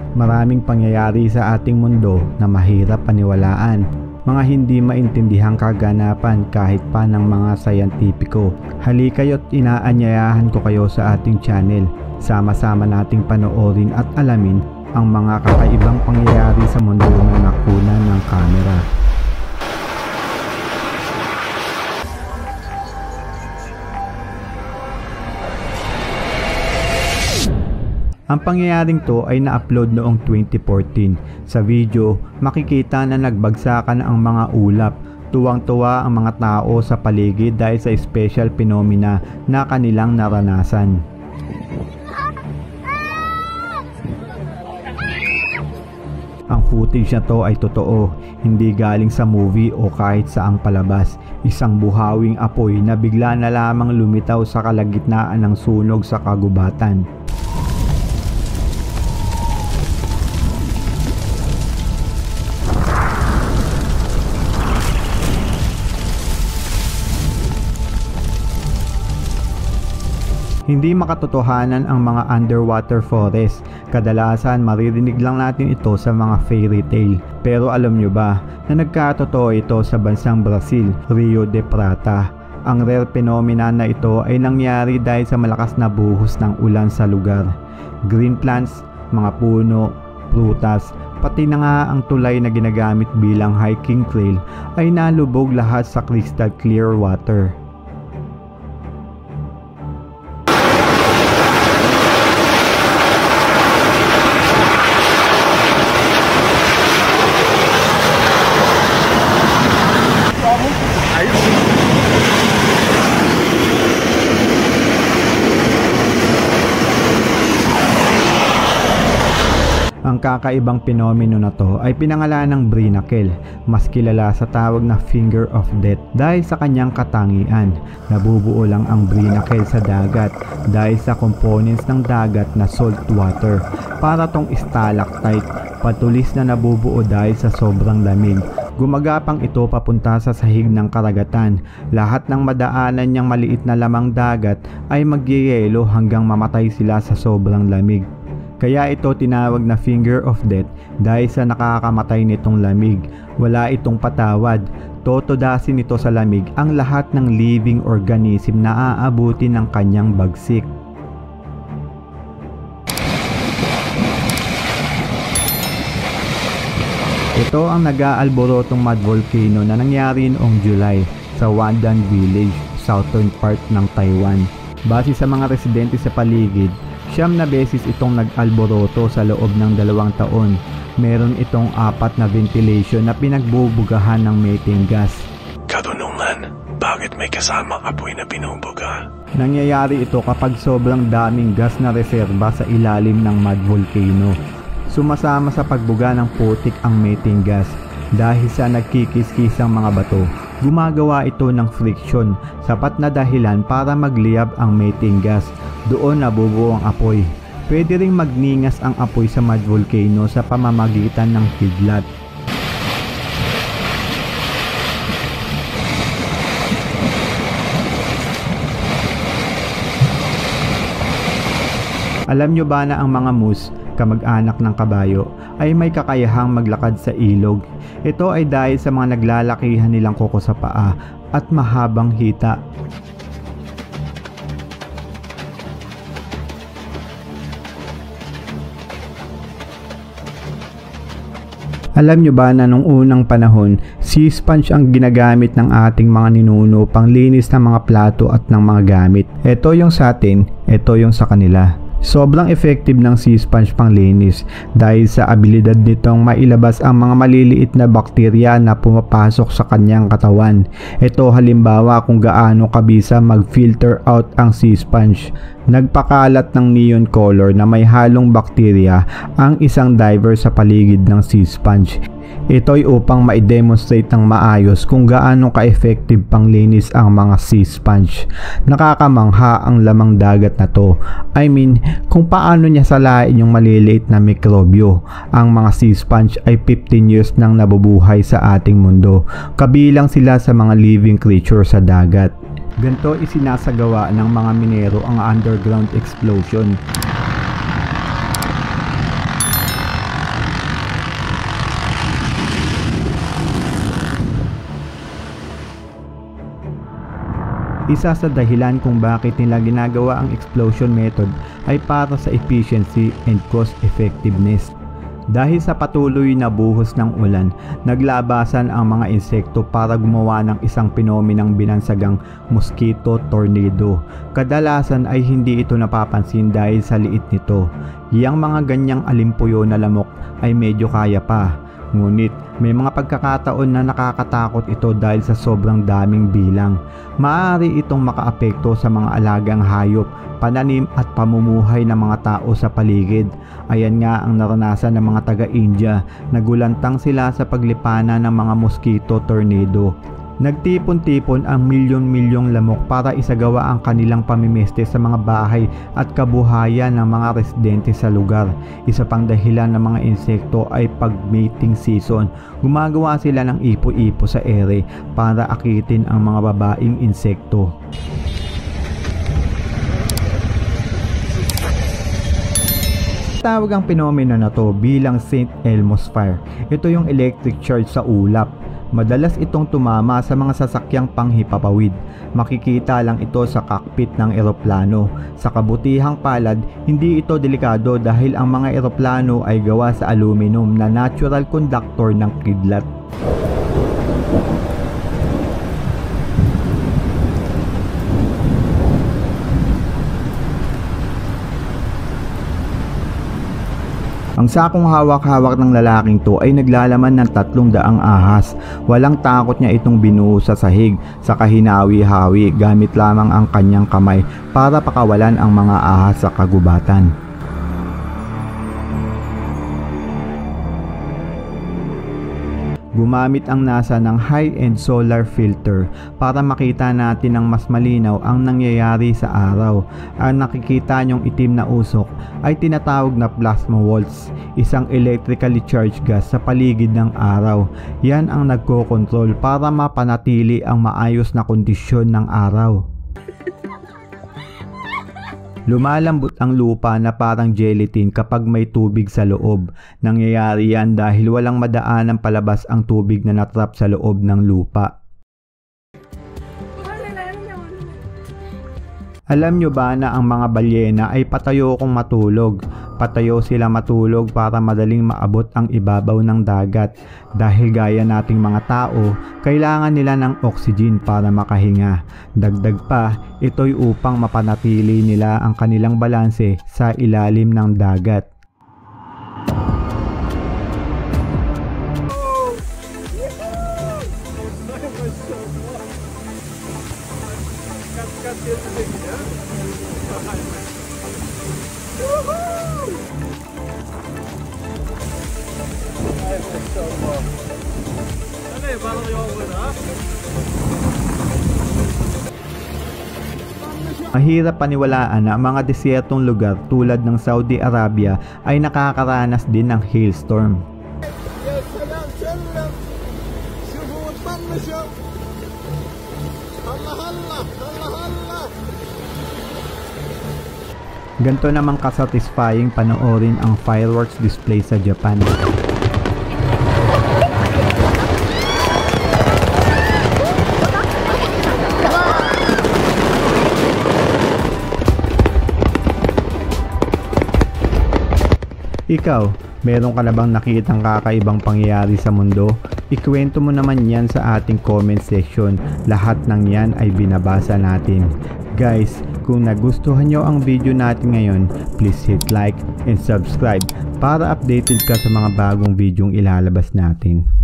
Maraming pangyayari sa ating mundo na mahirap paniwalaan. Mga hindi maintindihang kaganapan kahit pa ng mga sayantipiko. Halikayo't inaanyayahan ko kayo sa ating channel. Sama-sama nating panoorin at alamin ang mga kakaibang pangyayari sa mundo na nakunan ng kamera. Ang pangyayaring to ay na-upload noong 2014. Sa video, makikita na nagbagsakan ang mga ulap. Tuwang-tuwa ang mga tao sa paligid dahil sa special phenomena na kanilang naranasan. Ang footage na to ay totoo, hindi galing sa movie o kahit saang palabas. Isang buhawing apoy na bigla na lamang lumitaw sa kalagitnaan ng sunog sa kagubatan. Hindi makatotohanan ang mga underwater forest. Kadalasan maririnig lang natin ito sa mga fairy tale. Pero alam nyo ba na nagkatotoo ito sa bansang Brazil, Rio de Prata. Ang rare phenomena na ito ay nangyari dahil sa malakas na buhos ng ulan sa lugar. Green plants, mga puno, prutas, pati na nga ang tulay na ginagamit bilang hiking trail ay nalubog lahat sa crystal clear water. Ang kakaibang pinomeno na to ay pinangalan ng Brinakel, mas kilala sa tawag na Finger of Death dahil sa kanyang katangian. Nabubuo lang ang Brinakel sa dagat dahil sa components ng dagat na salt water. Para tong stalactite, patulis na nabubuo dahil sa sobrang lamig. Gumagapang ito papunta sa sahig ng karagatan. Lahat ng madaanan niyang maliit na lamang dagat ay magyeyelo hanggang mamatay sila sa sobrang lamig. Kaya ito tinawag na Finger of Death dahil sa nakakamatay nitong lamig. Wala itong patawad. Totodasin ito sa lamig ang lahat ng living organism na aabuti ng kanyang bagsik. Ito ang nag-aalborotong mud volcano na nangyari noong July sa Wandan Village, southern part ng Taiwan. Base sa mga residente sa paligid, 9 na beses itong nag-alboroto sa loob ng 2 taon. Meron itong 4 na ventilation na pinagbubugahan ng methane gas. Katanungan, bakit may kasamang apoy na binubuga? Nangyayari ito kapag sobrang daming gas na reserba sa ilalim ng mud volcano. Sumasama sa pagbuga ng putik ang methane gas. Dahil sa nagkikis-kisang mga bato, gumagawa ito ng friction, sapat na dahilan para magliyab ang methane gas. Doon nabubuo ang apoy. Pwede ring magningas ang apoy sa mud volcano sa pamamagitan ng kidlat. Alam nyo ba na ang mga moose, kamag-anak ng kabayo, ay may kakayahang maglakad sa ilog? Ito ay dahil sa mga naglalakihan nilang kuko sa paa at mahabang hita. Alam nyo ba na nung unang panahon, sea sponge ang ginagamit ng ating mga ninuno panglinis ng mga plato at ng mga gamit. Ito yung sa atin, ito yung sa kanila. Sobrang effective ng sea sponge panglinis dahil sa abilidad nitong mailabas ang mga maliliit na bakterya na pumapasok sa kanyang katawan. Ito halimbawa kung gaano kabisa mag-filter out ang sea sponge. Nagpakalat ng neon color na may halong bakterya ang isang diver sa paligid ng sea sponge. Ito'y upang ma-demonstrate ng maayos kung gaano ka-effective panglinis ang mga sea sponge. Nakakamangha ang lamang dagat na to. I mean, kung paano niya salain yung maliliit na mikrobyo. Ang mga sea sponge ay 15 years nang nabubuhay sa ating mundo. Kabilang sila sa mga living creature sa dagat. Ganito isinasagawa ng mga minero ang underground explosion. Isa sa dahilan kung bakit nila ginagawa ang explosion method ay para sa efficiency and cost effectiveness. Dahil sa patuloy na buhos ng ulan, naglabasan ang mga insekto para gumawa ng isang penomenang binansagang mosquito tornado. Kadalasan ay hindi ito napapansin dahil sa liit nito. Yang mga ganyang alimpuyo na lamok ay medyo kaya pa. Ngunit may mga pagkakataon na nakakatakot ito dahil sa sobrang daming bilang. Maaari itong makaapekto sa mga alagang hayop, pananim at pamumuhay ng mga tao sa paligid. Ayan nga ang naranasan ng mga taga-India, nagulantang sila sa paglipanan ng mga mosquito tornado. Nagtipon-tipon ang milyon-milyong lamok para isagawa ang kanilang pamimeste sa mga bahay at kabuhayan ng mga residente sa lugar. Isa pang dahilan ng mga insekto ay pag-mating season. Gumagawa sila ng ipo-ipo sa ere para akitin ang mga babaeng insekto. Tawag ang fenomeno na to bilang St. Elmo's Fire. Ito yung electric charge sa ulap. Madalas itong tumama sa mga sasakyang panghipapawid. Makikita lang ito sa cockpit ng eroplano. Sa kabutihang palad, hindi ito delikado dahil ang mga eroplano ay gawa sa aluminum na natural conductor ng kidlat. Ang sakong hawak-hawak ng lalaking to ay naglalaman ng 300 ahas. Walang takot niya itong binuo sa sahig sa kahinawi-hawi gamit lamang ang kanyang kamay para pakawalan ang mga ahas sa kagubatan. Gumamit ang NASA ng high-end solar filter para makita natin ng mas malinaw ang nangyayari sa araw. Ang nakikita nyong itim na usok ay tinatawag na plasma waltz, isang electrically charged gas sa paligid ng araw. Yan ang nagkokontrol para mapanatili ang maayos na kondisyon ng araw. Lumalambot ang lupa na parang gelatin kapag may tubig sa loob. Nangyayari yan dahil walang madaanan palabas ang tubig na natrap sa loob ng lupa. Alam nyo ba na ang mga balyena ay patayo kung matulog? Patayo sila matulog para madaling maabot ang ibabaw ng dagat. Dahil gaya nating mga tao, kailangan nila ng oxygen para makahinga. Dagdag pa, ito'y upang mapanatili nila ang kanilang balanse sa ilalim ng dagat. Mahirap paniwalaan na mga desyertong lugar tulad ng Saudi Arabia ay nakakaranas din ng hailstorm. Ganito namang kasatisfying panoorin ang fireworks display sa Japan. Ikaw, meron ka na bang nakitang kakaibang pangyayari sa mundo? Ikwento mo naman yan sa ating comment section. Lahat ng yan ay binabasa natin. Guys, kung nagustuhan nyo ang video natin ngayon, please hit like and subscribe para updated ka sa mga bagong videong ilalabas natin.